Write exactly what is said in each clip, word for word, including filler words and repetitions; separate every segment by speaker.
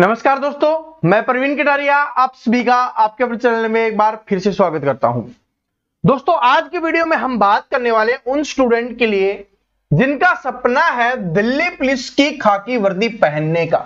Speaker 1: नमस्कार दोस्तों, मैं प्रवीण कटारिया आप सभी का आपके अपने चैनल में एक बार फिर से स्वागत करता हूं। दोस्तों, आज की वीडियो में हम बात करने वाले उन स्टूडेंट के लिए जिनका सपना है दिल्ली पुलिस की खाकी वर्दी पहनने का।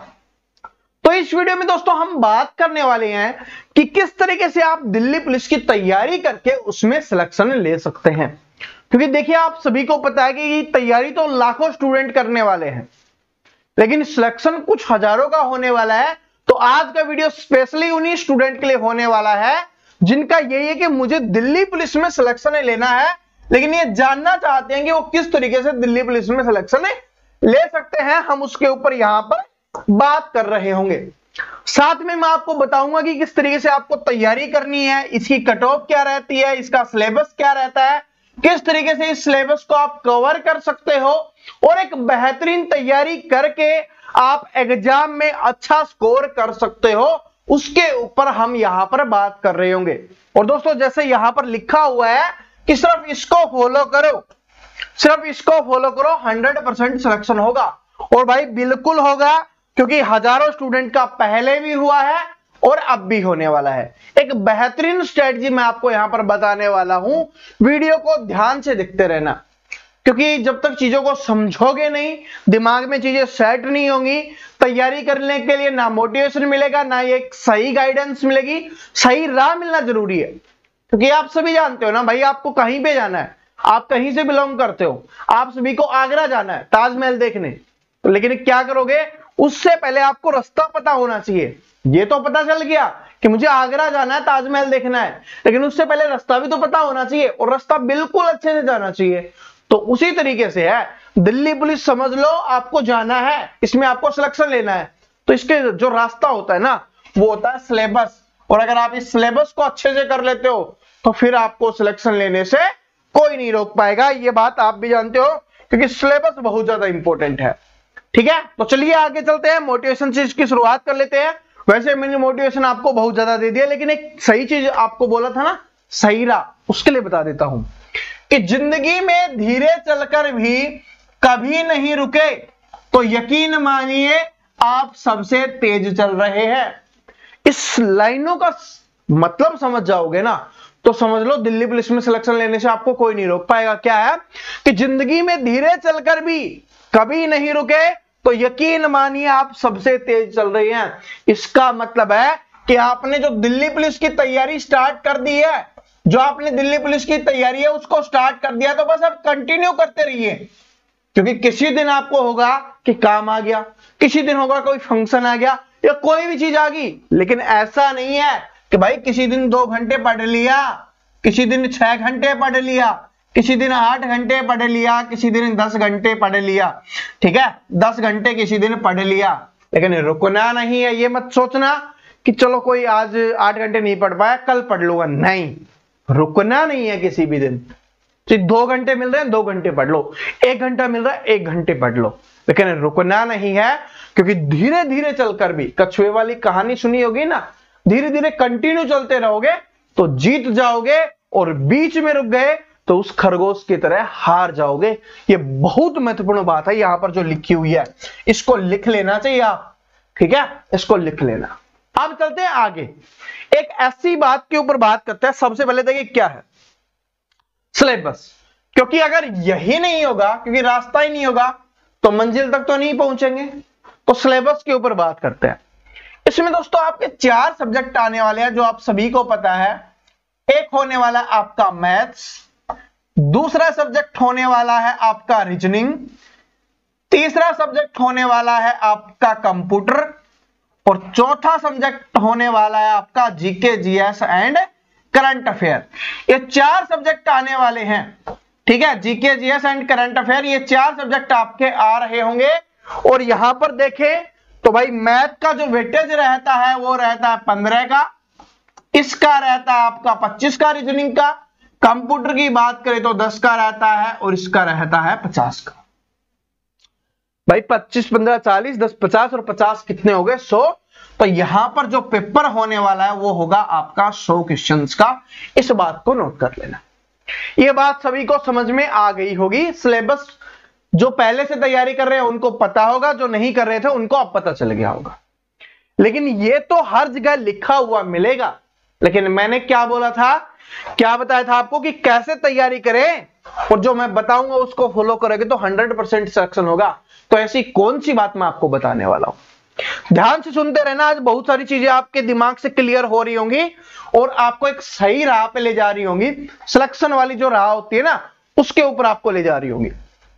Speaker 1: तो इस वीडियो में दोस्तों हम बात करने वाले हैं कि किस तरीके से आप दिल्ली पुलिस की तैयारी करके उसमें सिलेक्शन ले सकते हैं। क्योंकि देखिए, आप सभी को पता है कि तैयारी तो लाखों स्टूडेंट करने वाले हैं, लेकिन सिलेक्शन कुछ हजारों का होने वाला है। तो आज का वीडियो स्पेशली उन्हीं स्टूडेंट के लिए होने वाला है जिनका यही है कि मुझे दिल्ली पुलिस में सिलेक्शन लेना है, लेकिन ये जानना चाहते हैं कि वो किस तरीके से दिल्ली पुलिस में सिलेक्शन ले सकते हैं। हम उसके ऊपर यहां पर बात कर रहे होंगे। साथ में मैं आपको बताऊंगा कि किस तरीके से आपको तैयारी करनी है, इसकी कट ऑफ क्या रहती है, इसका सिलेबस क्या रहता है, किस तरीके से इस सिलेबस को आप कवर कर सकते हो और एक बेहतरीन तैयारी करके आप एग्जाम में अच्छा स्कोर कर सकते हो, उसके ऊपर हम यहां पर बात कर रहे होंगे। और दोस्तों, जैसे यहां पर लिखा हुआ है कि सिर्फ इसको फॉलो करो, सिर्फ इसको फॉलो करो, हंड्रेड परसेंट सिलेक्शन होगा। और भाई बिल्कुल होगा, क्योंकि हजारों स्टूडेंट का पहले भी हुआ है और अब भी होने वाला है। एक बेहतरीन स्ट्रेटजी मैं आपको यहां पर बताने वाला हूं, वीडियो को ध्यान से देखते रहना, क्योंकि जब तक चीजों को समझोगे नहीं, दिमाग में चीजें सेट नहीं होंगी, तैयारी करने के लिए ना मोटिवेशन मिलेगा, ना एक सही गाइडेंस मिलेगी। सही राह मिलना जरूरी है, क्योंकि आप सभी जानते हो ना भाई, आपको कहीं पे जाना है, आप कहीं से बिलोंग करते हो, आप सभी को आगरा जाना है ताजमहल देखने, तो लेकिन क्या करोगे, उससे पहले आपको रास्ता पता होना चाहिए। ये तो पता चल गया कि मुझे आगरा जाना है, ताजमहल देखना है, लेकिन उससे पहले रास्ता भी तो पता होना चाहिए, और रास्ता बिल्कुल अच्छे से जाना चाहिए। तो उसी तरीके से है दिल्ली पुलिस, समझ लो आपको जाना है, इसमें आपको सिलेक्शन लेना है, तो इसके जो रास्ता होता है ना, वो होता है सिलेबस। और अगर आप इस सिलेबस को अच्छे से कर लेते हो तो फिर आपको सिलेक्शन लेने से कोई नहीं रोक पाएगा। ये बात आप भी जानते हो, क्योंकि सिलेबस बहुत ज्यादा इंपॉर्टेंट है। ठीक है, तो चलिए आगे चलते हैं, मोटिवेशन से इसकी शुरुआत कर लेते हैं। वैसे मैंने मोटिवेशन आपको बहुत ज्यादा दे दिया, लेकिन एक सही चीज आपको बोला था ना, सही राह, उसके लिए बता देता हूं कि जिंदगी में धीरे चलकर भी कभी नहीं रुके तो यकीन मानिए आप सबसे तेज चल रहे हैं। इस लाइनों का मतलब समझ जाओगे ना, तो समझ लो दिल्ली पुलिस में सिलेक्शन लेने से आपको कोई नहीं रोक पाएगा। क्या है कि जिंदगी में धीरे चलकर भी कभी नहीं रुके तो यकीन मानिए आप सबसे तेज चल रहे हैं। इसका मतलब है कि आपने जो दिल्ली पुलिस की तैयारी स्टार्ट कर दी है, जो आपने दिल्ली पुलिस की तैयारी है उसको स्टार्ट कर दिया, तो बस अब कंटिन्यू करते रहिए। क्योंकि किसी दिन आपको होगा कि काम आ गया, किसी दिन होगा कोई फंक्शन आ गया, या कोई भी चीज आ गई, लेकिन ऐसा नहीं है कि भाई किसी दिन दो घंटे पढ़ लिया, किसी दिन छह घंटे पढ़ लिया, किसी दिन आठ घंटे पढ़ लिया, किसी दिन दस घंटे पढ़ लिया। ठीक है, दस घंटे किसी दिन पढ़ लिया, लेकिन रुकना नहीं है। ये मत सोचना कि चलो कोई आज आठ घंटे नहीं पढ़ पाया, कल पढ़ लूंगा, नहीं, रुकना नहीं है किसी भी दिन। तो दो घंटे मिल रहे हैं, दो घंटे पढ़ लो, एक घंटा मिल रहा है, एक घंटे पढ़ लो, लेकिन रुकना नहीं है। क्योंकि धीरे धीरे चलकर भी, कछुए वाली कहानी सुनी होगी ना, धीरे धीरे कंटिन्यू चलते रहोगे तो जीत जाओगे, और बीच में रुक गए तो उस खरगोश की तरह हार जाओगे। ये बहुत महत्वपूर्ण बात है यहां पर जो लिखी हुई है, इसको लिख लेना चाहिए आप। ठीक है, इसको लिख लेना। अब चलते हैं आगे, एक ऐसी बात के ऊपर बात करते हैं। सबसे पहले देखिए क्या है सिलेबस, क्योंकि अगर यही नहीं होगा, क्योंकि रास्ता ही नहीं होगा, तो मंजिल तक तो नहीं पहुंचेंगे। तो सिलेबस के ऊपर बात करते हैं। इसमें दोस्तों आपके चार सब्जेक्ट आने वाले हैं, जो आप सभी को पता है। एक होने वाला है आपका मैथ्स, दूसरा सब्जेक्ट होने वाला है आपका रीजनिंग, तीसरा सब्जेक्ट होने वाला है आपका कंप्यूटर, और चौथा सब्जेक्ट होने वाला है आपका GK, GS and current affair. ये चार सब्जेक्ट आने वाले हैं। ठीक है, GK, GS and current affair, ये चार सब्जेक्ट आपके आ रहे होंगे। और यहां पर देखें तो भाई मैथ का जो वेटेज रहता है वो रहता है पंद्रह का, इसका रहता है आपका पच्चीस का, रीजनिंग का, कंप्यूटर की बात करें तो दस का रहता है, और इसका रहता है पचास का। भाई पच्चीस, पंद्रह, चालीस, दस, पचास, और पचास कितने हो गए, सौ। तो यहां पर जो पेपर होने वाला है वो होगा आपका सौ क्वेश्चंस का। इस बात को नोट कर लेना। ये बात सभी को समझ में आ गई होगी। सिलेबस जो पहले से तैयारी कर रहे हैं उनको पता होगा, जो नहीं कर रहे थे उनको अब पता चल गया होगा। लेकिन ये तो हर जगह लिखा हुआ मिलेगा। लेकिन मैंने क्या बोला था, क्या बताया था आपको कि कैसे तैयारी करें, और जो मैं बताऊंगा उसको फॉलो करोगे तो हंड्रेड परसेंट सिलेक्शन होगा। तो ऐसी कौन सी बात मैं आपको बताने वाला हूं, ध्यान से सुनते रहना। आज बहुत सारी चीजें आपके दिमाग से क्लियर हो रही होंगी और आपको एक सही राह पे ले जा रही होंगी। सिलेक्शन वाली जो राह होती है ना, उसके ऊपर आपको ले जा रही होंगी।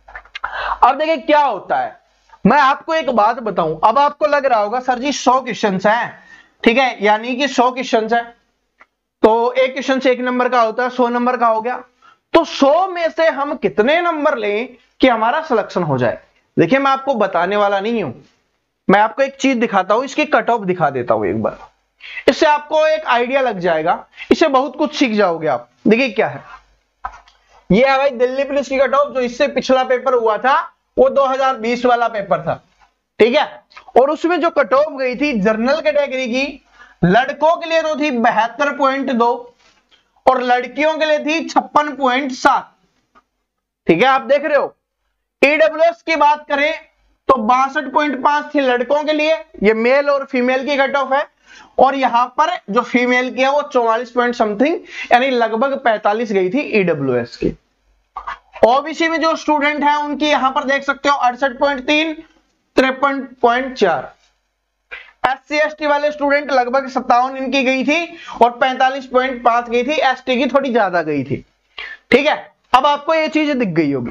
Speaker 1: अब देखिए क्या होता है, मैं आपको एक बात बताऊं। अब आपको लग रहा होगा सर जी सौ क्वेश्चन है, ठीक है, यानी कि सौ क्वेश्चन है तो एक क्वेश्चन से एक नंबर का होता है, सौ नंबर का हो गया। तो सौ में से हम कितने नंबर लें कि हमारा सिलेक्शन हो जाए। देखिए मैं आपको बताने वाला नहीं हूं, मैं आपको एक चीज दिखाता हूं, इसकी कट ऑफ दिखा देता हूं एक बार, इससे आपको एक आइडिया लग जाएगा, इससे बहुत कुछ सीख जाओगे आप। देखिए क्या है, ये है भाई दिल्ली पुलिस की कट ऑफ। जो इससे पिछला पेपर हुआ था वो दो हज़ार बीस वाला पेपर था, ठीक है। और उसमें जो कट ऑफ गई थी जनरल कैटेगरी की, लड़कों के लिए तो थी बहत्तर पॉइंट दो और लड़कियों के लिए थी छप्पन पॉइंट सात, ठीक है, आप देख रहे हो। ईडब्ल्यूएस की बात करें तो बासठ पॉइंट पांच थी लड़कों के लिए, ये मेल और फीमेल की कट ऑफ है। और यहां पर जो फीमेल की है वो चौवालीस पॉइंट समथिंग, यानी लगभग पैंतालीस गई थी ईडब्ल्यूएस की। ओबीसी में जो स्टूडेंट है उनकी यहां पर देख सकते हो अड़सठ पॉइंट तीन, तिरपन पॉइंट चार। एस सी एस टी वाले स्टूडेंट लगभग सत्तावन इनकी गई थी और पैंतालीस पॉइंट पांच गई थी। एस टी की थोड़ी ज्यादा गई थी, ठीक है। अब आपको ये चीज दिख गई होगी।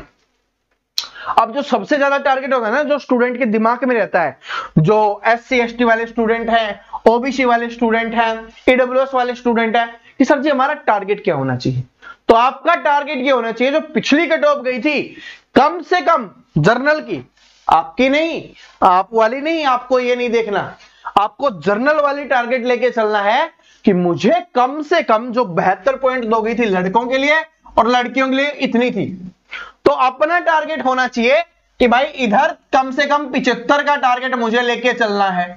Speaker 1: अब जो सबसे ज्यादा टारगेट होगा ना, जो स्टूडेंट के दिमाग में रहता है, जो एस सी एस टी वाले स्टूडेंट हैं, ओबीसी वाले स्टूडेंट हैं, ईडब्ल्यूएस वाले स्टूडेंट हैं, कि सर जी हमारा टारगेट क्या होना चाहिए। तो आपका टारगेट ये होना चाहिए, जो पिछली कट ऑफ गई थी कम से कम जर्नल की, आपकी नहीं, आप वाली नहीं, आपको ये नहीं देखना, आपको जर्नल वाली टारगेट लेके चलना है कि मुझे कम से कम जो बहत्तर पॉइंट दो गई थी लड़कों के लिए और लड़कियों के लिए इतनी थी। तो अपना टारगेट होना चाहिए कि भाई इधर कम से कम पिछहत्तर का टारगेट मुझे लेके चलना है,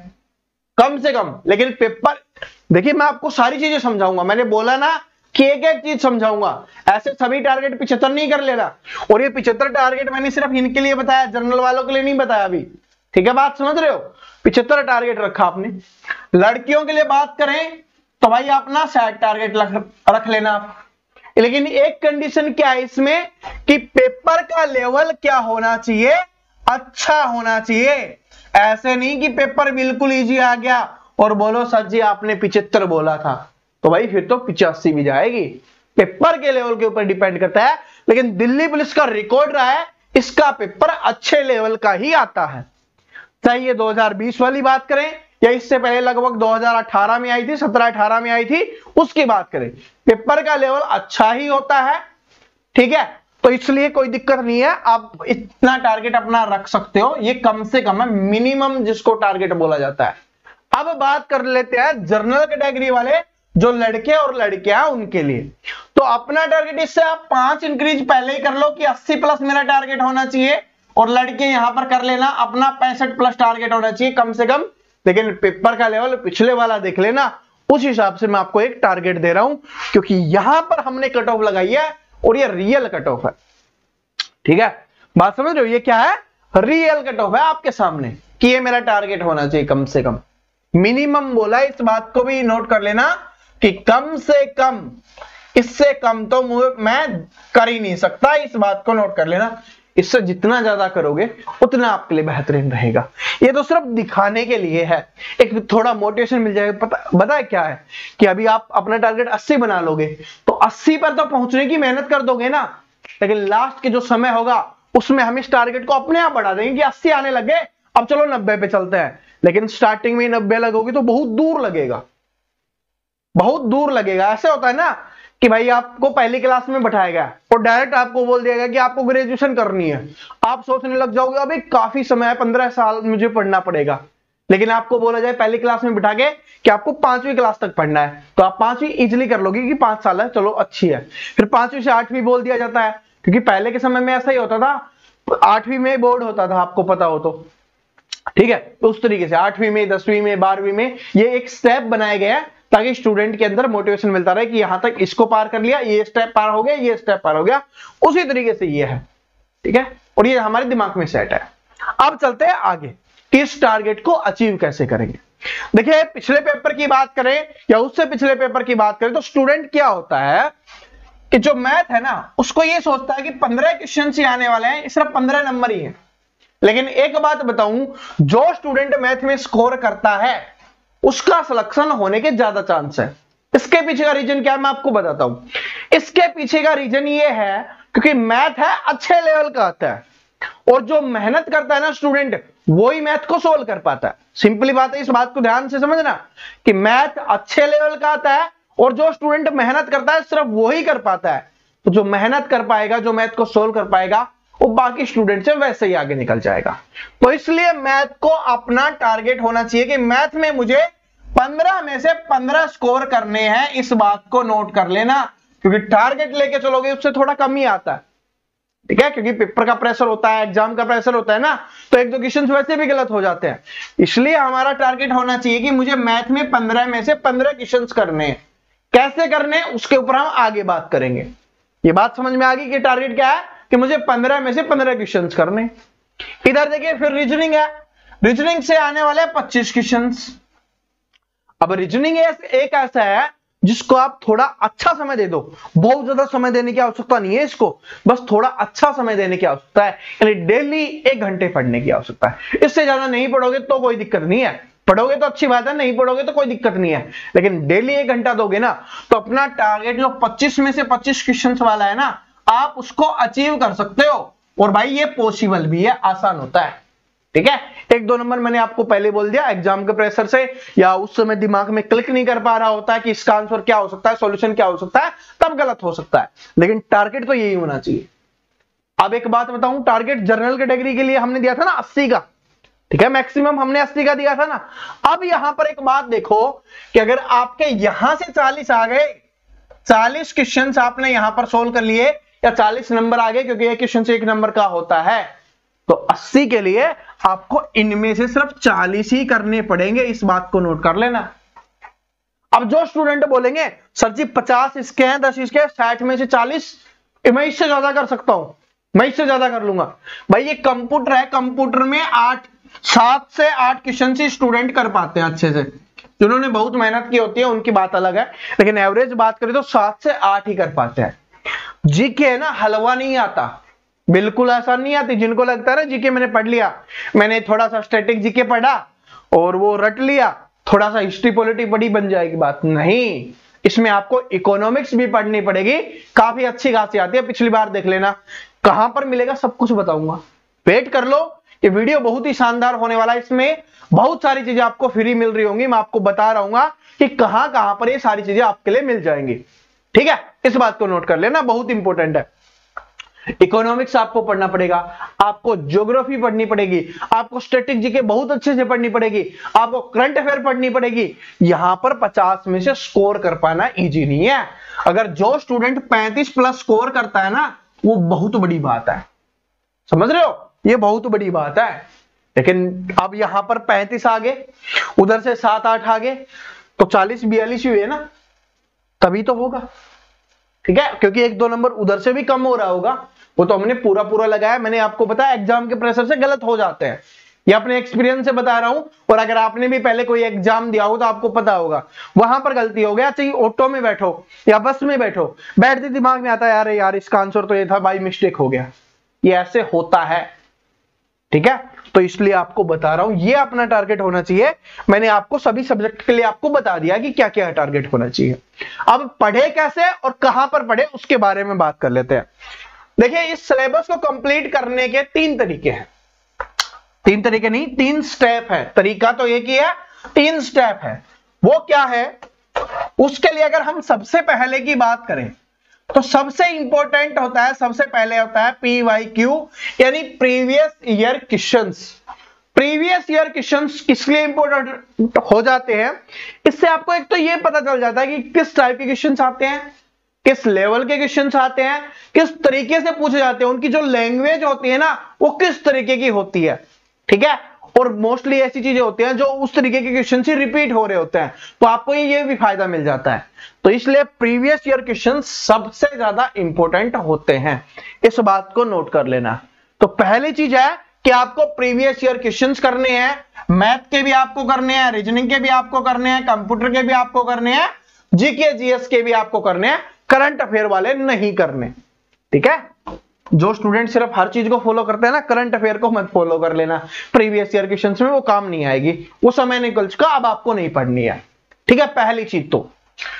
Speaker 1: कम से कम। लेकिन पेपर देखिए मैं आपको सारी चीजें समझाऊंगा, मैंने बोला ना कि एक एक चीज समझाऊंगा, ऐसे सभी टारगेट पिछहत्तर नहीं कर लेना। और ये पिछहत्तर टारगेट मैंने सिर्फ इनके लिए बताया, जनरल वालों के लिए नहीं बताया अभी, ठीक है, बात समझ रहे हो। पिछहत्तर टारगेट रखा आपने। लड़कियों के लिए बात करें तो भाई अपना साठ टारगेट रख लेना आप। लेकिन एक कंडीशन क्या है इसमें कि पेपर का लेवल क्या होना चाहिए, अच्छा होना चाहिए। ऐसे नहीं कि पेपर बिल्कुल इजी आ गया और बोलो सर जी आपने पिछहत्तर बोला था, तो भाई फिर तो पिचासी भी जाएगी। पेपर के लेवल के ऊपर डिपेंड करता है। लेकिन दिल्ली पुलिस का रिकॉर्ड रहा है इसका पेपर अच्छे लेवल का ही आता है। चाहे ये दो हज़ार बीस वाली बात करें या इससे पहले लगभग दो हज़ार अठारह में आई थी, सत्रह अठारह में आई थी, उसकी बात करें, पेपर का लेवल अच्छा ही होता है, ठीक है। तो इसलिए कोई दिक्कत नहीं है, आप इतना टारगेट अपना रख सकते हो, ये कम से कम है, मिनिमम जिसको टारगेट बोला जाता है। अब बात कर लेते हैं जनरल कैटेगरी वाले जो लड़के और लड़कियां उनके लिए। तो अपना टारगेट इससे आप पांच इंक्रीज पहले ही कर लो कि अस्सी प्लस मेरा टारगेट होना चाहिए, और लड़के यहां पर कर लेना अपना पैंसठ प्लस टारगेट होना चाहिए कम से कम। लेकिन पेपर का लेवल पिछले वाला देख लेना, उस हिसाब से मैं आपको एक टारगेट दे रहा हूं, क्योंकि यहां पर हमने कट ऑफ लगाई है और ये रियल कट ऑफ है, ठीक है, बात समझ रहे हो। ये क्या है, रियल कट ऑफ है आपके सामने कि ये मेरा टारगेट होना चाहिए कम से कम। मिनिमम बोला, इस बात को भी नोट कर लेना कि कम से कम, इससे कम तो मैं कर ही नहीं सकता, इस बात को नोट कर लेना। इससे जितना ज्यादा करोगे उतना आपके लिए बेहतरीन रहेगा। ये तो सिर्फ दिखाने के लिए है, एक थोड़ा मोटिवेशन मिल जाएगा। पता पता है क्या है कि अभी आप अपना टारगेट अस्सी बना लोगे तो अस्सी पर तो पहुंचने की मेहनत कर दोगे ना, लेकिन लास्ट के जो समय होगा उसमें हम इस टारगेट को अपने आप बढ़ा देंगे कि अस्सी आने लगे, अब चलो नब्बे पे चलते हैं। लेकिन स्टार्टिंग में नब्बे लगोगे तो बहुत दूर लगेगा, बहुत दूर लगेगा। ऐसे होता है ना कि भाई आपको पहली क्लास में बैठाया गया और डायरेक्ट आपको बोल दिया गया कि आपको ग्रेजुएशन करनी है। आप सोचने लग जाओगे अभी काफी समय है, पंद्रह साल मुझे पढ़ना पड़ेगा। लेकिन आपको बोला जाए पहली क्लास में बिठा के कि आपको पांचवी क्लास तक पढ़ना है, तो आप पांचवी इजिली कर लोगे कि पांच साल है, चलो अच्छी है। फिर पांचवी से आठवीं बोल दिया जाता है, क्योंकि पहले के समय में ऐसा ही होता था, आठवीं में बोर्ड होता था, आपको पता हो तो, ठीक है। तो उस तरीके से आठवीं में, दसवीं में, बारहवीं में ये एक स्टेप बनाया गया है ताकि स्टूडेंट के अंदर मोटिवेशन मिलता रहे कि यहां तक इसको पार कर लिया, ये स्टेप पार हो गया, ये स्टेप पार हो गया। उसी तरीके से ये है, ठीक है, और ये हमारे दिमाग में सेट है। अब चलते हैं आगे, इस टारगेट को अचीव कैसे करेंगे। देखिए पिछले पेपर की बात करें या उससे पिछले पेपर की बात करें तो स्टूडेंट क्या होता है कि जो मैथ है ना उसको ये सोचता है कि पंद्रह क्वेश्चन ही आने वाले हैं, सिर्फ पंद्रह नंबर ही है। लेकिन एक बात बताऊं, जो स्टूडेंट मैथ में स्कोर करता है उसका सिलेक्शन होने के ज्यादा चांस है। इसके पीछे का रीजन क्या है मैं आपको बताता हूं। इसके पीछे का रीजन ये है क्योंकि मैथ है अच्छे लेवल का आता है और जो मेहनत करता है ना स्टूडेंट वो ही मैथ को सोल्व कर पाता है। सिंपली बात है, इस बात को ध्यान से समझना कि मैथ अच्छे लेवल का आता है और जो स्टूडेंट मेहनत करता है सिर्फ वो ही कर पाता है। तो जो मेहनत कर पाएगा, जो मैथ को सोल्व कर पाएगा, वो बाकी स्टूडेंट से वैसे ही आगे निकल जाएगा। तो इसलिए मैथ को अपना टारगेट होना चाहिए कि मैथ में मुझे पंद्रह में से पंद्रह स्कोर करने हैं। इस बात को नोट कर लेना, क्योंकि टारगेट लेके चलोगे उससे थोड़ा कम ही आता है, ठीक है, क्योंकि पेपर का प्रेशर होता है, एग्जाम का प्रेशर होता है ना, तो एक दो क्वेश्चन वैसे भी गलत हो जाते हैं। इसलिए हमारा टारगेट होना चाहिए कि मुझे मैथ में पंद्रह में से पंद्रह क्वेश्चन करने हैं। कैसे करने उसके ऊपर हम आगे बात करेंगे। ये बात समझ में आ गई कि टारगेट क्या है कि मुझे पंद्रह में से पंद्रह क्वेश्चन करने। इधर देखिए फिर रीजनिंग है, रीजनिंग से आने वाले पच्चीस क्वेश्चन। अब रीजनिंग एक ऐसा है जिसको आप थोड़ा अच्छा समय दे दो, बहुत ज्यादा समय देने की आवश्यकता नहीं है इसको, बस थोड़ा अच्छा समय देने की आवश्यकता है। यानी डेली एक घंटे पढ़ने की आवश्यकता है। इससे ज्यादा नहीं पढ़ोगे तो कोई दिक्कत नहीं है, पढ़ोगे तो अच्छी बात है, नहीं पढ़ोगे तो कोई दिक्कत नहीं है, लेकिन डेली एक घंटा दोगे ना तो अपना टारगेट जो पच्चीस में से पच्चीस क्वेश्चन वाला है ना आप उसको अचीव कर सकते हो। और भाई ये पॉसिबल भी है, आसान होता है, ठीक है। एक दो नंबर मैंने आपको पहले बोल दिया, एग्जाम के प्रेशर से या उस समय दिमाग में क्लिक नहीं कर पा रहा होता है कि इसका आंसर क्या हो सकता है, सॉल्यूशन क्या हो सकता है, तब गलत हो सकता है, लेकिन टारगेट तो यही होना चाहिए। अब एक बात बताऊं, टारगेट जनरल कैटेगरी के लिए हमने दिया था ना अस्सी का, ठीक है, मैक्सिमम हमने अस्सी का दिया था ना। अब यहां पर एक बात देखो कि अगर आपके यहां से चालीस आ गए, चालीस क्वेश्चन आपने यहां पर सोल्व कर लिए या चालीस नंबर आ गए, क्योंकि एक क्वेश्चन से एक नंबर का होता है, तो अस्सी के लिए आपको इनमें से सिर्फ चालीस ही करने पड़ेंगे। इस बात को नोट कर लेना। अब जो स्टूडेंट बोलेंगे सर जी पचास इसके हैं, दस इसके, साठ में से चालीस, मैं इससे ज्यादा कर सकता हूं, मैं इससे ज्यादा कर लूंगा। भाई ये कंप्यूटर है, कंप्यूटर में आठ सात से आठ क्वेश्चन से स्टूडेंट कर पाते हैं अच्छे से। जिन्होंने बहुत मेहनत की होती है उनकी बात अलग है, लेकिन एवरेज बात करें तो सात से आठ ही कर पाते हैं। जीके है ना हलवा नहीं आता, बिल्कुल आसान नहीं आती। जिनको लगता है ना जीके मैंने पढ़ लिया, मैंने थोड़ा सा स्टैटिक जीके पढ़ा और वो रट लिया, थोड़ा सा हिस्ट्री पॉलिटी पढ़ी, बन जाएगी बात, नहीं। इसमें आपको इकोनॉमिक्स भी पढ़नी पड़ेगी, काफी अच्छी खासी आती है, पिछली बार देख लेना। कहां पर मिलेगा सब कुछ बताऊंगा, वेट कर लो। ये वीडियो बहुत ही शानदार होने वाला है, इसमें बहुत सारी चीजें आपको फ्री मिल रही होंगी। मैं आपको बता रहा हूँ कि कहां कहां पर ये सारी चीजें आपके लिए मिल जाएंगी, ठीक है। इस बात को नोट कर लेना, बहुत इंपॉर्टेंट है। इकोनॉमिक्स आपको पढ़ना पड़ेगा, आपको ज्योग्राफी पढ़नी पड़ेगी, आपको स्टैटिक जीके बहुत अच्छे से पढ़नी पड़ेगी, आपको करंट अफेयर पढ़नी पड़ेगी। यहां पर पचास में से स्कोर कर पाना इजी नहीं है। अगर जो स्टूडेंट पैंतीस प्लस स्कोर करता है ना वो बहुत बड़ी बात है, समझ रहे हो, ये बहुत बड़ी बात है। लेकिन अब यहां पर पैंतीस आ गए, उधर से सात आठ आ गए, तो चालीस बयालीस हुए ना, तभी तो होगा, ठीक है। क्योंकि एक दो नंबर उधर से भी कम हो रहा होगा, वो तो हमने पूरा पूरा लगाया। मैंने आपको बताया एग्जाम के प्रेशर से गलत हो जाते हैं, ये अपने एक्सपीरियंस से बता रहा हूं। और अगर आपने भी पहले कोई एग्जाम दिया हो तो आपको पता होगा, वहां पर गलती हो गया, चाहे ऑटो में बैठो या बस में बैठो, बैठते दिमाग में आता है यार यार इसका आंसर तो ये था, भाई मिस्टेक हो गया। ये ऐसे होता है, ठीक है। तो इसलिए आपको बता रहा हूं, ये अपना टारगेट होना चाहिए। मैंने आपको सभी सब्जेक्ट के लिए आपको बता दिया कि क्या क्या टारगेट होना चाहिए। अब पढ़े कैसे और कहां पर पढ़े उसके बारे में बात कर लेते हैं। देखिए इस सिलेबस को कंप्लीट करने के तीन तरीके हैं, तीन तरीके नहीं तीन स्टेप है। तरीका तो एक ही है, तीन स्टेप है। वो क्या है, उसके लिए अगर हम सबसे पहले की बात करें तो सबसे इंपॉर्टेंट होता है, सबसे पहले होता है पी वाई क्यू, यानी previous year questions. Previous year questions किस लिए इंपॉर्टेंट हो जाते हैं, इससे आपको एक तो ये पता चल जाता है कि किस टाइप के क्वेश्चंस आते हैं, किस लेवल के क्वेश्चंस आते हैं, किस तरीके से पूछे जाते हैं, उनकी जो लैंग्वेज होती है ना वो किस तरीके की होती है, ठीक है। और मोस्टली ऐसी चीजें होती हैं जो उस तरीके के क्वेश्चन से रिपीट हो रहे होते हैं, तो आपको ये भी फायदा मिल जाता है। तो इसलिए प्रीवियस ईयर क्वेश्चन सबसे ज्यादा इंपॉर्टेंट होते हैं, इस बात को नोट कर लेना। तो पहली चीज है कि आपको प्रीवियस ईयर क्वेश्चंस करने हैं, मैथ के भी आपको करने हैं, रीजनिंग के भी आपको करने हैं, कंप्यूटर के भी आपको करने हैं, जीके जीएस के भी आपको करने हैं, करंट अफेयर वाले नहीं करने। ठीक है, जो स्टूडेंट सिर्फ हर चीज को फॉलो करते हैं ना, करंट अफेयर को मत फॉलो कर लेना, प्रीवियस ईयर क्वेश्चंस में वो काम नहीं आएगी, वो समय निकल चुका, अब आपको नहीं पढ़नी है। ठीक है, पहली चीज। तो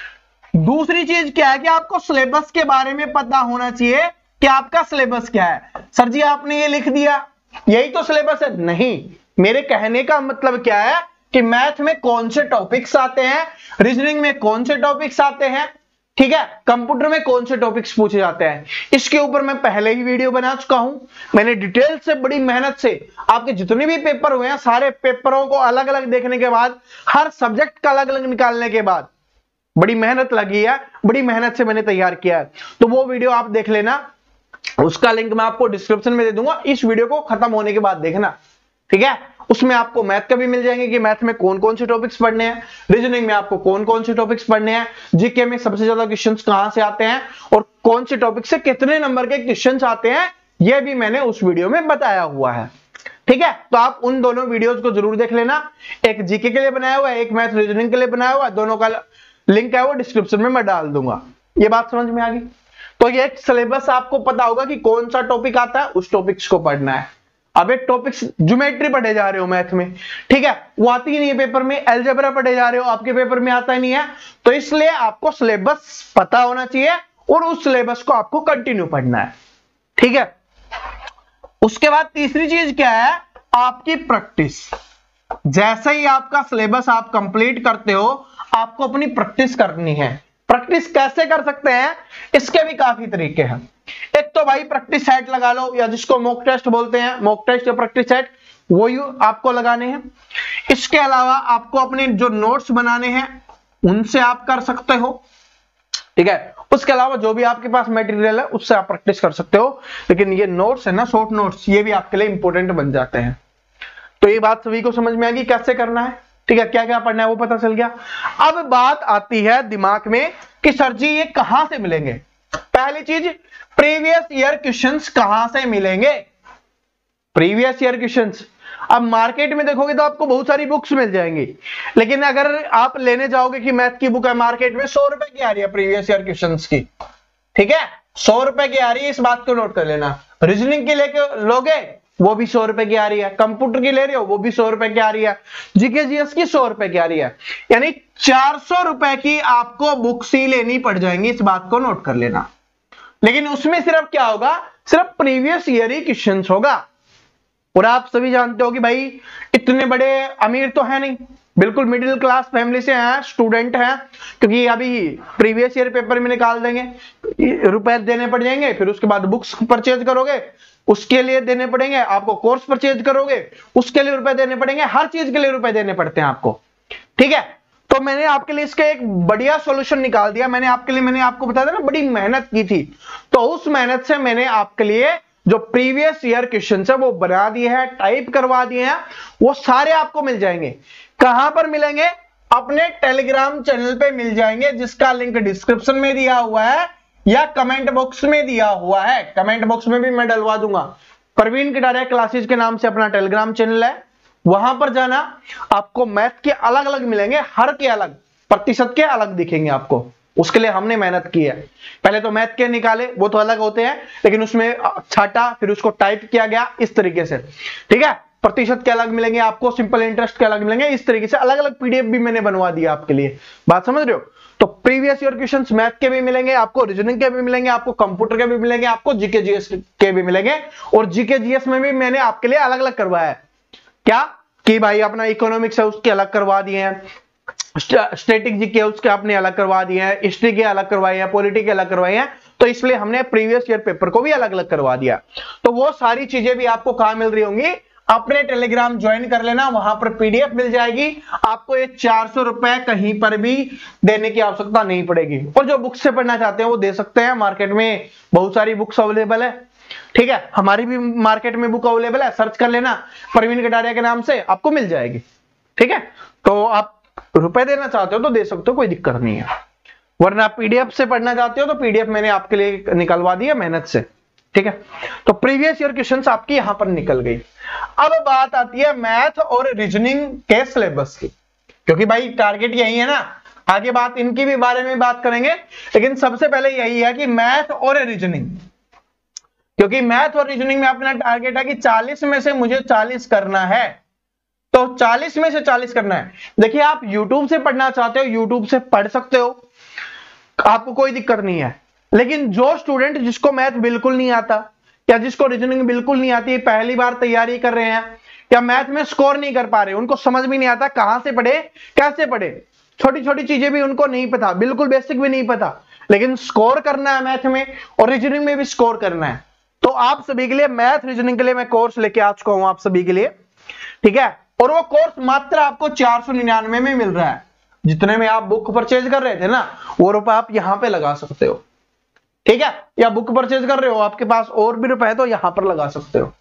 Speaker 1: दूसरी चीज क्या है कि आपको सिलेबस के बारे में पता होना चाहिए कि आपका सिलेबस क्या है। सर जी आपने ये लिख दिया, यही तो सिलेबस है। नहीं, मेरे कहने का मतलब क्या है कि मैथ में कौन से टॉपिक्स आते हैं, रीजनिंग में कौन से टॉपिक्स आते हैं, ठीक है, कंप्यूटर में कौन से टॉपिक्स पूछे जाते हैं, इसके ऊपर मैं पहले ही वीडियो बना चुका हूं। मैंने डिटेल से, बड़ी मेहनत से आपके जितने भी पेपर हुए हैं, सारे पेपरों को अलग अलग देखने के बाद, हर सब्जेक्ट का अलग अलग निकालने के बाद बड़ी मेहनत लगी है, बड़ी मेहनत से मैंने तैयार किया है। तो वो वीडियो आप देख लेना, उसका लिंक मैं आपको डिस्क्रिप्शन में दे दूंगा। इस वीडियो को खत्म होने के बाद देखना, ठीक है। उसमें आपको मैथ का भी मिल जाएंगे कि मैथ में कौन कौन से टॉपिक्स पढ़ने हैं, रीजनिंग में आपको कौन कौन से टॉपिक्स पढ़ने हैं, जीके में सबसे ज्यादा क्वेश्चंस कहां से आते हैं और कौन से टॉपिक से कितने नंबर के क्वेश्चंस आते हैं, यह भी मैंने उस वीडियो में बताया हुआ है। ठीक है, तो आप उन दोनों वीडियोस को जरूर देख लेना। एक जीके के लिए बनाया हुआ है, एक मैथ रीजनिंग के लिए बनाया हुआ है, दोनों का लिंक है वो डिस्क्रिप्शन में मैं डाल दूंगा। ये बात समझ में आ गई? तो ये सिलेबस आपको पता होगा कि कौन सा टॉपिक आता है, उस टॉपिक्स को पढ़ना है। अब एक टॉपिक्स ज्योमेट्री पढ़े जा रहे हो मैथ में, ठीक है, वो आती ही नहीं है पेपर में, अलजेब्रा पढ़े जा रहे हो, आपके पेपर में आता ही नहीं है, तो इसलिए आपको सिलेबस पता होना चाहिए और उस सिलेबस को आपको कंटिन्यू पढ़ना है। ठीक है, उसके बाद तीसरी चीज क्या है, आपकी प्रैक्टिस। जैसे ही आपका सिलेबस आप कंप्लीट करते हो, आपको अपनी प्रैक्टिस करनी है। प्रैक्टिस कैसे कर सकते हैं, इसके भी काफी तरीके हैं। एक तो भाई प्रैक्टिस सेट लगा लो, या जिसको मॉक टेस्ट बोलते हैं, मॉक टेस्ट या प्रैक्टिस सेट, वो यू आपको लगाने हैं। इसके अलावा आपको अपने जो नोट्स बनाने हैं उनसे आप कर सकते हो। ठीक है, उसके अलावा जो भी आपके पास मटेरियल है उससे आप प्रैक्टिस कर सकते हो, लेकिन ये नोट्स है ना, शॉर्ट नोट्स, ये भी आपके लिए इंपॉर्टेंट बन जाते हैं। तो ये बात सभी को समझ में आ गई कैसे करना है। ठीक है, क्या क्या पढ़ना है वो पता चल गया। अब बात आती है दिमाग में कि सर जी ये कहां से मिलेंगे। पहली चीज, प्रीवियस ईयर क्वेश्चंस कहां से मिलेंगे। प्रीवियस ईयर क्वेश्चंस अब मार्केट में देखोगे तो आपको बहुत सारी बुक्स मिल जाएंगी, लेकिन अगर आप लेने जाओगे कि मैथ की बुक है मार्केट में सौ रुपए की आ रही है प्रीवियस ईयर क्वेश्चंस की, ठीक है, सौ रुपए की आ रही है, इस बात को नोट कर लेना। रीजनिंग की लेके लोगे वो भी सौ रुपए की आ रही है, कंप्यूटर की ले रहे हो वो भी सौ रुपए की आ रही है, जीके जीएस की सौ रुपए की आ रही है, यानी चार सौ रुपए की आपको बुक्स ही लेनी पड़ जाएंगी, इस बात को नोट कर लेना। लेकिन उसमें सिर्फ क्या होगा, सिर्फ प्रीवियस ईयर ही क्वेश्चंस होगा। और आप सभी जानते हो कि भाई इतने बड़े अमीर तो है नहीं, बिल्कुल मिडिल क्लास फैमिली से हैं, स्टूडेंट हैं, क्योंकि अभी प्रीवियस ईयर पेपर में निकाल देंगे, रुपए देने पड़ जाएंगे, फिर उसके बाद बुक्स परचेज करोगे उसके लिए देने पड़ेंगे, आपको कोर्स परचेज करोगे उसके लिए रुपए देने पड़ेंगे, हर चीज के लिए रुपए देने पड़ते हैं आपको। ठीक है, तो मैंने आपके लिए इसका एक बढ़िया सॉल्यूशन निकाल दिया। मैंने आपके लिए, मैंने आपको बताया था ना, बड़ी मेहनत की थी, तो उस मेहनत से मैंने आपके लिए जो प्रीवियस ईयर क्वेश्चन है वो बना दिए हैं, टाइप करवा दिए हैं, वो सारे आपको मिल जाएंगे। कहां पर मिलेंगे, अपने टेलीग्राम चैनल पे मिल जाएंगे, जिसका लिंक डिस्क्रिप्शन में दिया हुआ है या कमेंट बॉक्स में दिया हुआ है। कमेंट बॉक्स में भी मैं डलवा दूंगा। प्रवीण कटारिया क्लासेस के नाम से अपना टेलीग्राम चैनल है, वहां पर जाना, आपको मैथ के अलग अलग मिलेंगे, हर के अलग, प्रतिशत के अलग दिखेंगे आपको। उसके लिए हमने मेहनत की है। पहले तो मैथ के निकाले, वो तो अलग होते हैं, लेकिन उसमें छाटा, फिर उसको टाइप किया गया इस तरीके से। ठीक है, प्रतिशत के अलग मिलेंगे आपको, सिंपल इंटरेस्ट के अलग मिलेंगे, इस तरीके से अलग अलग पीडीएफ भी मैंने बनवा दिया आपके लिए। बात समझ रहे हो? तो प्रीवियस ईयर क्वेश्चंस मैथ के भी मिलेंगे आपको, रीजनिंग के भी मिलेंगे आपको, कंप्यूटर के भी मिलेंगे आपको, जीके जीएस के भी मिलेंगे। और जीके जीएस में भी मैंने आपके लिए अलग अलग करवाया है। क्या कि भाई अपना इकोनॉमिक्स है उसके अलग करवा दिए हैं, स्टैटिक जीके उसके आपने अलग करवा दिए हैं, हिस्ट्री के अलग करवाए हैं, पॉलिटी के अलग करवाए हैं। तो इसलिए हमने प्रीवियस ईयर पेपर को भी अलग अलग करवा दिया। तो वो सारी चीजें भी आपको कहां मिल रही होंगी, अपने टेलीग्राम ज्वाइन कर लेना, वहां पर पीडीएफ मिल जाएगी आपको। ये चार सौ रुपए कहीं पर भी देने की आवश्यकता नहीं पड़ेगी। और जो बुक्स से पढ़ना चाहते हैं वो दे सकते हैं, मार्केट में बहुत सारी बुक्स अवेलेबल है। ठीक है, हमारी भी मार्केट में बुक अवेलेबल है, सर्च कर लेना प्रवीण कटारिया के नाम से, आपको मिल जाएगी। ठीक है, तो आप रुपए देना चाहते हो तो दे सकते हो, कोई दिक्कत नहीं है। वरना आप पीडीएफ से पढ़ना चाहते हो तो पीडीएफ मैंने आपके लिए निकलवा दिया मेहनत से। ठीक है, तो प्रीवियस ईयर क्वेश्चंस आपकी यहां पर निकल गई। अब बात आती है मैथ और रीजनिंग के सिलेबस की, क्योंकि भाई टारगेट यही है ना, आगे बात इनकी भी बारे में बात करेंगे, लेकिन सबसे पहले यही है कि मैथ और रीजनिंग, क्योंकि मैथ और रीजनिंग में अपना टारगेट है कि चालीस में से मुझे चालीस करना है, तो चालीस में से चालीस करना है। देखिए आप YouTube से पढ़ना चाहते हो, YouTube से पढ़ सकते हो, आपको कोई दिक्कत नहीं है, लेकिन जो स्टूडेंट जिसको मैथ बिल्कुल नहीं आता या जिसको रीजनिंग बिल्कुल नहीं आती, पहली बार तैयारी कर रहे हैं या मैथ में स्कोर नहीं कर पा रहे, उनको समझ भी नहीं आता कहां से पढ़े कैसे पढ़े, छोटी छोटी चीजें भी उनको नहीं पता, बिल्कुल बेसिक भी नहीं पता, लेकिन स्कोर करना है मैथ में और रीजनिंग में भी स्कोर करना है, तो आप सभी के लिए मैथ रीजनिंग के लिए मैं कोर्स लेके आ चुका हूं आप सभी के लिए, ठीक है। और वो कोर्स मात्र आपको चार सौ निन्यानवे में मिल रहा है, जितने में आप बुक परचेज कर रहे थे ना वो रुपए आप यहां पे लगा सकते हो, ठीक है, या बुक परचेज कर रहे हो आपके पास और भी रुपए है तो यहां पर लगा सकते हो,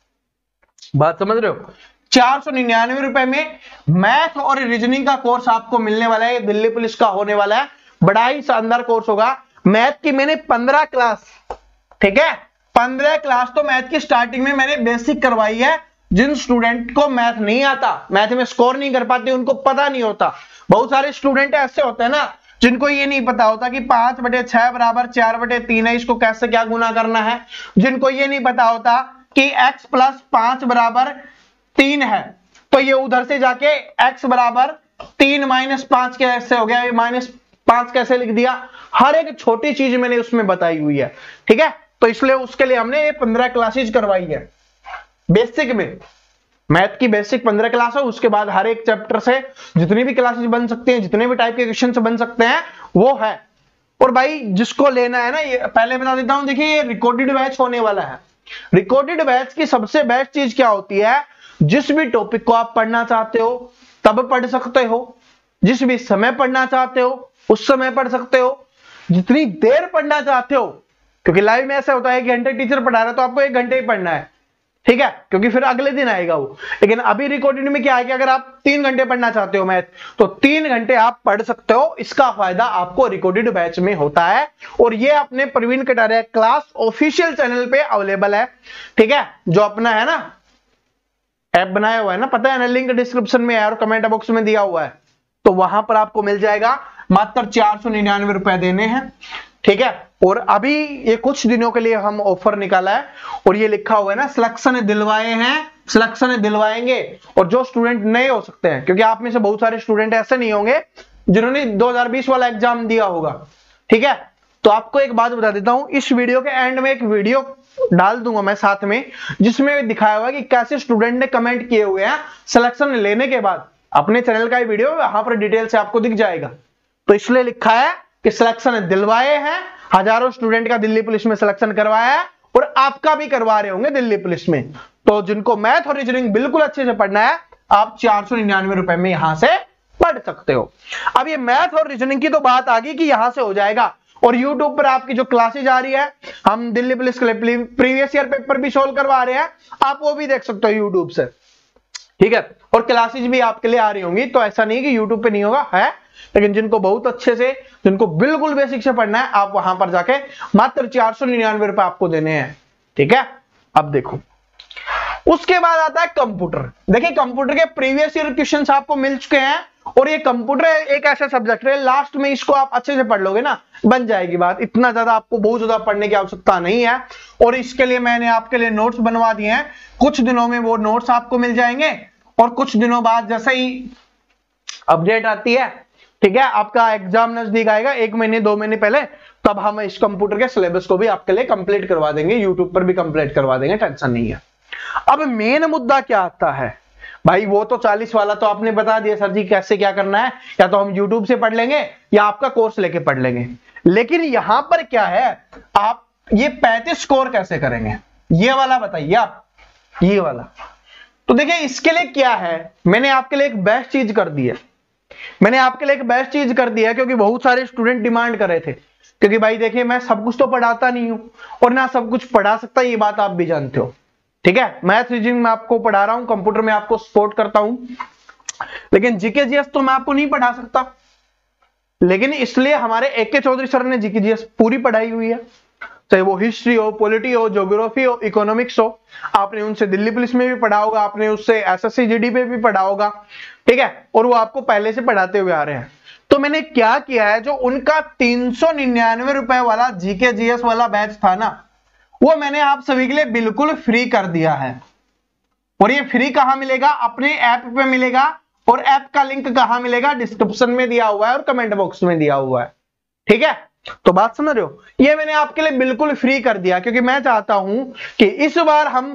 Speaker 1: बात समझ रहे हो। चार सौ निन्यानवे रुपए में मैथ और रीजनिंग का कोर्स आपको मिलने वाला है, दिल्ली पुलिस का होने वाला है, बड़ा ही शानदार कोर्स होगा। मैथ की मैंने पंद्रह क्लास, ठीक है, पंद्रह क्लास तो मैथ की स्टार्टिंग में मैंने बेसिक करवाई है, जिन स्टूडेंट को मैथ नहीं आता, मैथ में स्कोर नहीं कर पाते, उनको पता नहीं होता, बहुत सारे स्टूडेंट ऐसे होते हैं ना जिनको ये नहीं पता होता कि पांच बटे छह बराबर चार बटे तीन है, इसको कैसे क्या गुना करना है, जिनको ये नहीं पता होता कि x प्लस पांच बराबर तीन है, तो ये उधर से जाके x बराबर तीन माइनस पांच कैसे हो गया, माइनस पांच कैसे लिख दिया, हर एक छोटी चीज मैंने उसमें बताई हुई है, ठीक है, तो इसलिए उसके लिए हमने ये पंद्रह क्लासेज करवाई है बेसिक में, मैथ की बेसिक पंद्रह क्लास है, उसके बाद हर एक चैप्टर से जितनी भी क्लासेस बन सकते हैं, जितने भी टाइप के क्वेश्चन बन सकते हैं वो है। और भाई जिसको लेना है ना, ये पहले बता देता हूं, देखिए ये रिकॉर्डेड बैच होने वाला है। रिकॉर्डेड बैच की सबसे बेस्ट चीज क्या होती है, जिस भी टॉपिक को आप पढ़ना चाहते हो तब पढ़ सकते हो, जिस भी समय पढ़ना चाहते हो उस समय पढ़ सकते हो, जितनी देर पढ़ना चाहते हो, क्योंकि लाइव में ऐसा होता है कि घंटे टीचर पढ़ा रहा है तो आपको एक घंटे ही पढ़ना है, ठीक है, क्योंकि फिर अगले दिन आएगा वो। लेकिन अभी रिकॉर्डिंग में क्या है कि अगर आप तीन घंटे पढ़ना चाहते हो मैथ, तो तीन घंटे आप पढ़ सकते हो, इसका फायदा आपको रिकॉर्डेड बैच में होता है। और ये अपने Praveen Kataria class official channel पे अवेलेबल है, ठीक है, जो अपना है ना ऐप बनाया हुआ है ना, पता है ना, लिंक डिस्क्रिप्शन में है और कमेंट बॉक्स में दिया हुआ है, तो वहां पर आपको मिल जाएगा। मात्र चार सौ निन्यानवे रुपए देने हैं, ठीक है। और अभी ये कुछ दिनों के लिए हम ऑफर निकाला है और ये लिखा हुआ है ना, सिलेक्शन दिलवाए हैं, सिलेक्शन दिलवाएंगे। और जो स्टूडेंट नए हो सकते हैं, क्योंकि आप में से बहुत सारे स्टूडेंट ऐसे नहीं होंगे जिन्होंने दो हज़ार बीस वाला एग्जाम दिया होगा, ठीक है, तो आपको एक बात बता देता हूं, इस वीडियो के एंड में एक वीडियो डाल दूंगा मैं साथ में, जिसमें दिखाया हुआ कि कैसे स्टूडेंट ने कमेंट किए हुए हैं सिलेक्शन लेने के बाद। अपने चैनल का वीडियो वहां पर डिटेल से आपको दिख जाएगा। तो इसलिए लिखा है कि सिलेक्शन दिलवाए हैं, हजारों स्टूडेंट का दिल्ली पुलिस में सिलेक्शन करवाया है और आपका भी करवा रहे होंगे दिल्ली पुलिस में। तो जिनको मैथ और रीजनिंग बिल्कुल अच्छे से पढ़ना है, आप चार सौ निन्यानवे रुपए में यहां से पढ़ सकते हो। अब ये मैथ और रीजनिंग की तो बात आ गई कि यहां से हो जाएगा, और यूट्यूब पर आपकी जो क्लासेज आ रही है, हम दिल्ली पुलिस के लिए प्रीवियस ईयर पेपर भी सोल्व करवा रहे हैं, आप वो भी देख सकते हो यूट्यूब से, ठीक है। और क्लासेज भी आपके लिए आ रही होंगी, तो ऐसा नहीं कि यूट्यूब पे नहीं होगा, है, लेकिन जिनको बहुत अच्छे से, जिनको बिल्कुल बेसिक से पढ़ना है, आप वहां पर जाके मात्र चार सौ निन्यानवे रुपए आपको देने हैं, ठीक है। अब देखो, उसके बाद आता है कंप्यूटर। देखिए कंप्यूटर के प्रीवियस ईयर क्वेश्चंस आपको मिल चुके हैं, और ये कंप्यूटर एक ऐसा सब्जेक्ट है, लास्ट में इसको आप अच्छे से पढ़ लोगे ना, बन जाएगी बात, इतना ज्यादा आपको बहुत ज्यादा पढ़ने की आवश्यकता नहीं है। और इसके लिए मैंने आपके लिए नोट्स बनवा दिए हैं, कुछ दिनों में वो नोट्स आपको मिल जाएंगे, और कुछ दिनों बाद जैसे ही अपडेट आती है, ठीक है, आपका एग्जाम नजदीक आएगा, एक महीने दो महीने पहले, तब हम इस कंप्यूटर के सिलेबस को भी आपके लिए कंप्लीट करवा देंगे, यूट्यूब पर भी कंप्लीट करवा देंगे, टेंशन नहीं है। अब मेन मुद्दा क्या आता है भाई, वो तो चालीस वाला तो आपने बता दिया सर जी कैसे क्या करना है, या तो हम यूट्यूब से पढ़ लेंगे या आपका कोर्स लेके पढ़ लेंगे। लेकिन यहां पर क्या है, आप ये पैंतीस स्कोर कैसे करेंगे, ये वाला बताइए आप, ये वाला। तो देखिए इसके लिए क्या है, मैंने आपके लिए एक बेस्ट चीज कर दी है, मैंने आपके लिए एक बेस्ट चीज कर दी है, क्योंकि बहुत सारे स्टूडेंट डिमांड कर रहे थे, क्योंकि भाई देखिए मैं सब कुछ तो पढ़ाता नहीं हूं और ना सब कुछ पढ़ा सकता, ये बात आप भी जानते हो, ठीक है। मैथ रीजनिंग में आपको पढ़ा रहा हूं, कंप्यूटर में आपको सपोर्ट करता हूं, लेकिन जीके जीएस तो मैं आपको नहीं पढ़ा सकता। लेकिन इसलिए हमारे ए के चौधरी सर ने जीके जीएस पूरी पढ़ाई हुई है, चाहे वो हिस्ट्री हो, पॉलिटी हो, ज्योग्राफी हो, इकोनॉमिक्स हो। आपने उनसे दिल्ली पुलिस में भी पढ़ा होगा, आपने उससे एसएससी जीडी पे भी पढ़ा होगा, ठीक है, और वो आपको पहले से पढ़ाते हुए आ रहे हैं। तो मैंने क्या किया है, जो उनका तीन सौ निन्यानवे रुपए वाला जीके जीएस वाला बैच था ना, वो मैंने आप सभी के लिए बिल्कुल फ्री कर दिया है। और ये फ्री कहां मिलेगा? अपने ऐप पे मिलेगा, और ऐप का लिंक कहां मिलेगा? डिस्क्रिप्शन में दिया हुआ है और कमेंट बॉक्स में दिया हुआ है, ठीक है। तो बात समझ रहे हो, ये मैंने आपके लिए बिल्कुल फ्री कर दिया, क्योंकि मैं चाहता हूं कि इस बार हम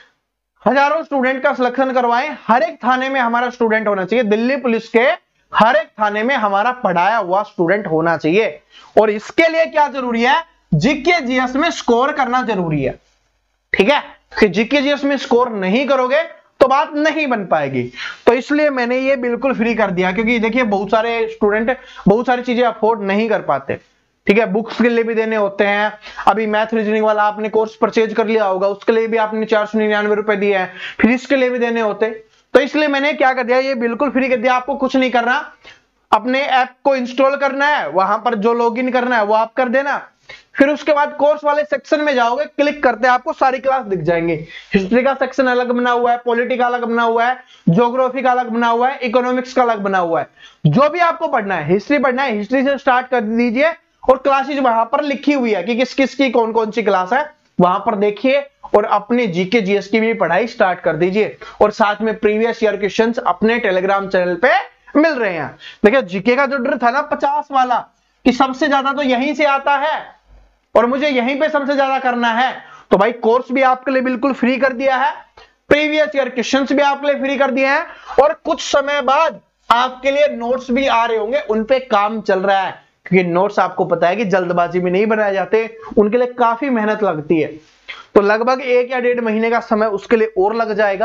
Speaker 1: हजारों स्टूडेंट का सिलेक्शन करवाएं। हर एक थाने में हमारा स्टूडेंट होना चाहिए, दिल्ली पुलिस के हर एक थाने में हमारा पढ़ाया हुआ स्टूडेंट होना चाहिए। और इसके लिए क्या जरूरी है? जीके जीएस में स्कोर करना जरूरी है, ठीक है। कि जीके जीएस में स्कोर नहीं करोगे तो बात नहीं बन पाएगी। तो इसलिए मैंने ये बिल्कुल फ्री कर दिया, क्योंकि देखिए बहुत सारे स्टूडेंट बहुत सारी चीजें अफोर्ड नहीं कर पाते, ठीक है। बुक्स के लिए भी देने होते हैं। अभी मैथ रीजनिंग वाला आपने कोर्स परचेज कर लिया होगा, उसके लिए भी आपने चार सौ निन्यानवे रुपए दिए हैं, फिर इसके लिए भी देने होते। तो इसलिए मैंने क्या कर दिया, ये बिल्कुल फ्री कर दिया। आपको कुछ नहीं करना, अपने ऐप को इंस्टॉल करना है, वहां पर जो लॉगिन करना है वो आप कर देना। फिर उसके बाद कोर्स वाले सेक्शन में जाओगे, क्लिक करते आपको सारी क्लास दिख जाएंगे। हिस्ट्री का सेक्शन अलग बना हुआ है, पॉलिटी का अलग बना हुआ है, ज्योग्राफी का अलग बना हुआ है, इकोनॉमिक्स का अलग बना हुआ है। जो भी आपको पढ़ना है, हिस्ट्री पढ़ना है, हिस्ट्री से स्टार्ट कर दीजिए, और क्लासेज वहां पर लिखी हुई है कि किस किस की कौन कौन सी क्लास है, वहां पर देखिए, और अपने जीके जीएस की भी पढ़ाई स्टार्ट कर दीजिए। और साथ में प्रीवियस ईयर क्वेश्चंस अपने टेलीग्राम चैनल पे मिल रहे हैं। देखिए जीके का जो डर था ना पचास वाला, कि सबसे ज्यादा तो यहीं से आता है और मुझे यहीं पे सबसे ज्यादा करना है, तो भाई कोर्स भी आपके लिए बिल्कुल फ्री कर दिया है, प्रीवियस ईयर क्वेश्चंस भी आपके लिए फ्री कर दिए हैं, और कुछ समय बाद आपके लिए नोट्स भी आ रहे होंगे, उन पे काम चल रहा है। क्योंकि नोट्स आपको पता है कि जल्दबाजी में नहीं बनाए जाते, उनके लिए काफी मेहनत लगती है। तो लगभग एक या डेढ़ महीने का समय उसके लिए और लग जाएगा,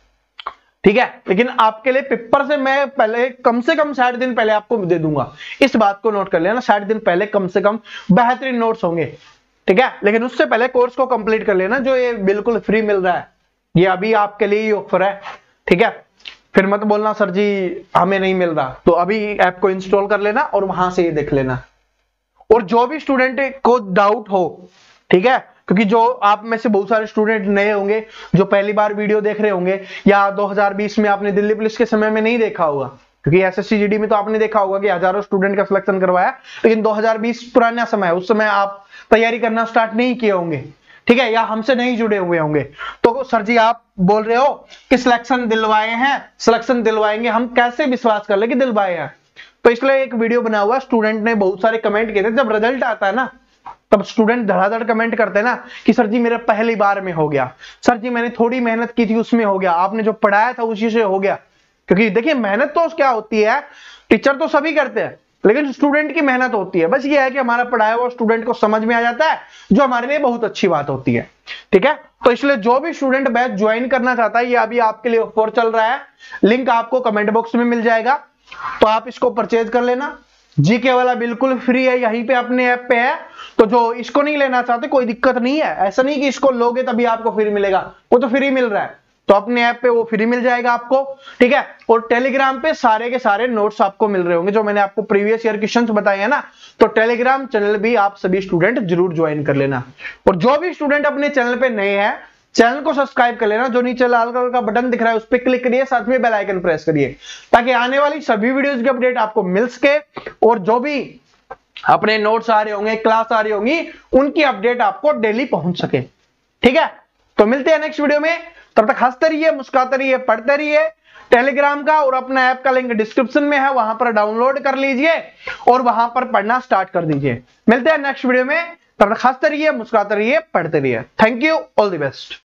Speaker 1: ठीक है। लेकिन आपके लिए पेपर से मैं पहले कम से कम साठ दिन पहले आपको दे दूंगा, इस बात को नोट कर लेना, साठ दिन पहले कम से कम बेहतरीन नोट्स होंगे, ठीक है। लेकिन उससे पहले कोर्स को कंप्लीट कर लेना, जो ये बिल्कुल फ्री मिल रहा है, ये अभी आपके लिए ही ऑफर है, ठीक है। फिर मत बोलना सर जी हमें नहीं मिल रहा, तो अभी ऐप को इंस्टॉल कर लेना और वहां से ये देख लेना। और जो भी स्टूडेंट को डाउट हो, ठीक है, क्योंकि जो आप में से बहुत सारे स्टूडेंट नए होंगे जो पहली बार वीडियो देख रहे होंगे, या दो हज़ार बीस में आपने दिल्ली पुलिस के समय में नहीं देखा होगा, क्योंकि एसएससी जीडी में तो आपने देखा होगा कि हजारों स्टूडेंट का सिलेक्शन करवाया, लेकिन दो हज़ार बीस पुराना समय है, उस समय आप तैयारी करना स्टार्ट नहीं किए होंगे, ठीक है, या हमसे नहीं जुड़े हुए होंगे। तो सर जी आप बोल रहे हो कि सिलेक्शन दिलवाए हैं, सिलेक्शन दिलवाएंगे, हम कैसे विश्वास कर ले कि दिलवाए हैं? तो इसलिए एक वीडियो बना हुआ, स्टूडेंट ने बहुत सारे कमेंट किए थे, जब रिजल्ट आता है ना तब स्टूडेंट धड़ाधड़ कमेंट करते हैं ना कि सर जी मेरा पहली बार में हो गया, सर जी मैंने थोड़ी मेहनत की थी उसमें हो गया, आपने जो पढ़ाया था उसी से हो गया। क्योंकि देखिए मेहनत तो क्या होती है, टीचर तो सभी करते हैं, लेकिन स्टूडेंट की मेहनत होती है। बस ये है कि हमारा पढ़ाया हुआ स्टूडेंट को समझ में आ जाता है, जो हमारे लिए बहुत अच्छी बात होती है, ठीक है। तो इसलिए जो भी स्टूडेंट बैच ज्वाइन करना चाहता है, ये अभी आपके लिए ऑफर चल रहा है, लिंक आपको कमेंट बॉक्स में मिल जाएगा, तो आप इसको परचेज कर लेना। जीके वाला बिल्कुल फ्री है, यहीं पे अपने ऐप पे है। तो जो इसको नहीं लेना चाहते कोई दिक्कत नहीं है, ऐसा नहीं कि इसको लोगे तभी आपको फ्री मिलेगा, वो तो फ्री मिल रहा है, तो अपने ऐप पे वो फ्री मिल जाएगा आपको, ठीक है। और टेलीग्राम पे सारे के सारे नोट्स आपको मिल रहे होंगे, जो मैंने आपको प्रीवियस ईयर क्वेश्चंस बताए हैं ना, तो टेलीग्राम चैनल भी आप सभी स्टूडेंट जरूर ज्वाइन कर लेना। और जो भी स्टूडेंट अपने चैनल पे नए हैं, चैनल को सब्सक्राइब कर लेना, जो नीचे लाल कलर का बटन दिख रहा है उस पर क्लिक करिए, साथ में बेल आइकन प्रेस करिए, ताकि आने वाली सभी वीडियोस की अपडेट आपको मिल सके, और जो भी अपने नोट्स आ रहे होंगे, क्लास आ रही होंगी, उनकी अपडेट आपको डेली पहुंच सके, ठीक है। तो मिलते हैं नेक्स्ट वीडियो में, तब तक हंसते रहिए, मुस्कुराते रहिए, पढ़ते रहिए। टेलीग्राम का और अपना ऐप का लिंक डिस्क्रिप्शन में है, वहां पर डाउनलोड कर लीजिए और वहां पर पढ़ना स्टार्ट कर दीजिए। मिलते हैं नेक्स्ट वीडियो में, तब तक हंसते रहिए, मुस्कुराते रहिए, पढ़ते रहिए। Thank you, all the best.